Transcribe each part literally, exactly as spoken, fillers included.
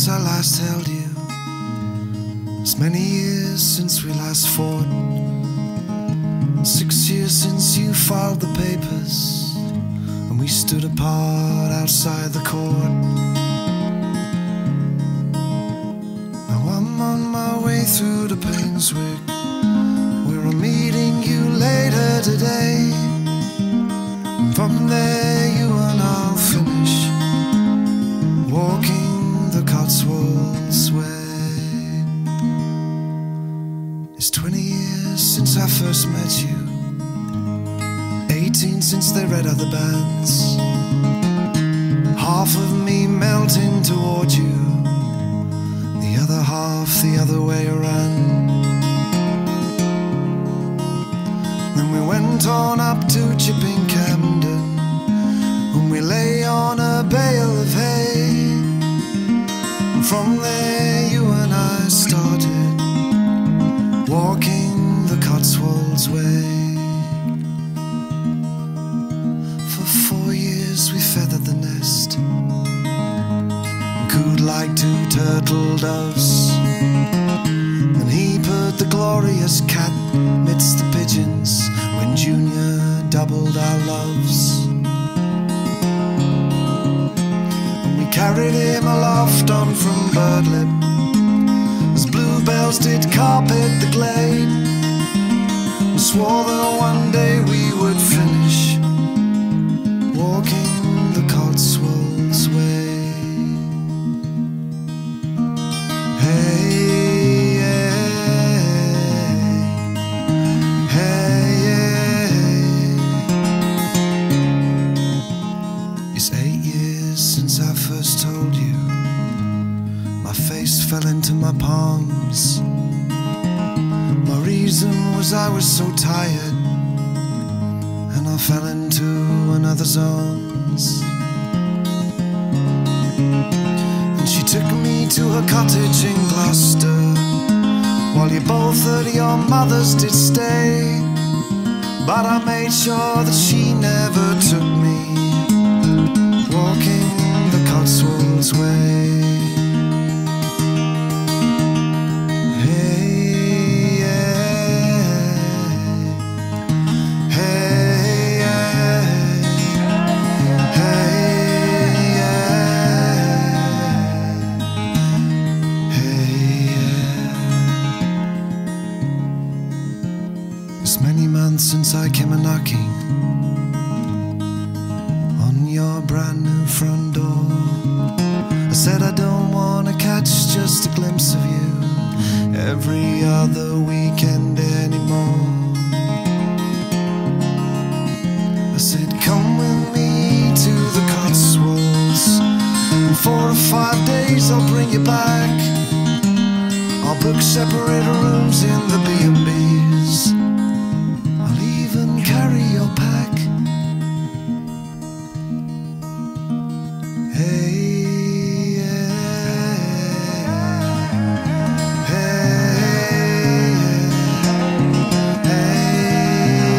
since I last held you. It's many years since we last fought. Six years since you filed the papers and we stood apart outside the court. Now I'm on my way through to Painswick, where I'm meeting you later today. And from there you and I'll finish walking the Cotswolds way. It's twenty years since I first met you, eighteen since they read other bands. Half of me melting toward you, the other half the other way around. Then we went on up to Chipping Campden, and we lay on a bale of hay. And from there you and I started walking the Cotswolds way. For four years we feathered the nest, cooed like two turtle doves, and he put the glorious cat midst the pigeons when Junior doubled our loves. And we carried him aloft on from Birdlip as bluebells did carpet the glade, and swore that one day we would finish walking the Cotswolds way. Hey, hey, hey, hey. It's eight years since I first told you. My face fell into my palms. My reason was I was so tired, and I fell into another's arms. And she took me to her cottage in Gloucester, while you both at your mothers did stay. But I made sure that she never took me walking the Cotswolds way. It's many months since I came a-knocking on your brand new front door. I said I don't want to catch just a glimpse of you every other weekend anymore. I said come with me to the Cotswolds, in four or five days I'll bring you back. I'll book separate rooms in the B and B's, carry your pack. Hey, yeah. Hey, yeah. Hey,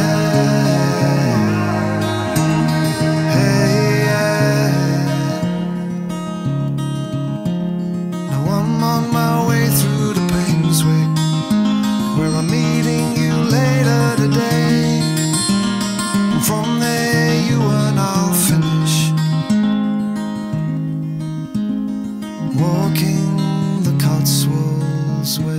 yeah. Hey, yeah. Now I'm on my way through to Painswick, where I'm meeting you later today. From there you and I'll finish walking the Cotswolds way.